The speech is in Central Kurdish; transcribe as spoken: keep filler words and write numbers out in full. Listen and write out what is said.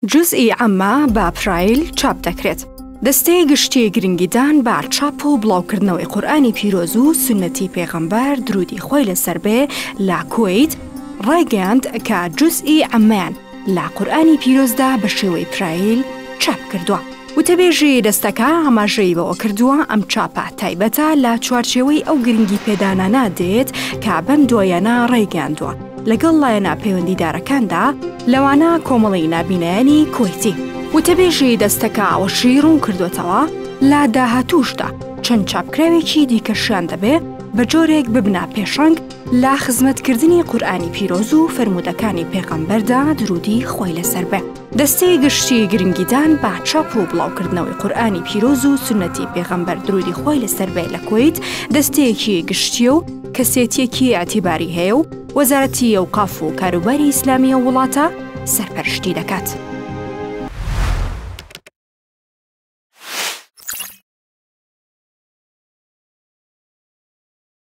جزئی عەمە با پرایل چاپ دەکرێت. دەستەی گشتی گرنگیدان با چاپ و بڵاوکردنەوەی قورئانی پیرۆز و سونەتی پێغەمبەر درودی خۆی لەسەر بێ لە کوێیت ڕایگەیاند کە جزئی عەمەیان لە قورئانی پیرۆزدا بە شێوەی پرایل چاپ کردووە. وتەبێژی دەستەکە ئاماژەی بەوە کردووە ئەم چاپە تایبەتە لە چوارچێوەی ئەو گرنگی پێدانانە دێت کە بەم دۆیانە ڕێگەیاندووە لەگەڵ لایەنە پەیوەندیدارەکاندا لەوانە کۆمەڵی نابینایانی کوێیتی. وتەبێژی دەستەکە ئەوەشی ڕوون کردوێتەوە لە داهاتووشدا چەند چاپکراوێکی دیکەشیان دەبێ بە جۆرێک ببنە پێشەنگ لە خزمەتکردنی قورئانی پیرۆز و فەرمودەکانی پێغەمبەردا درودی خۆی لەسەر بێ. دەستەی گشتی گرنگیدان بە چاپ و بڵاوکردنەوەی قورئانی پیرۆز و سونەتی پێغەمبەر درودی خۆی لەسەر بێ لە کوێیت دەستەیەکی گشتیە و کەسێتیەکی ئەعتیباری هەیە و وەزارەتی ئەوقاف و کاروباری ئیسلامیە وڵاتە سەرپەرشتی دەکات.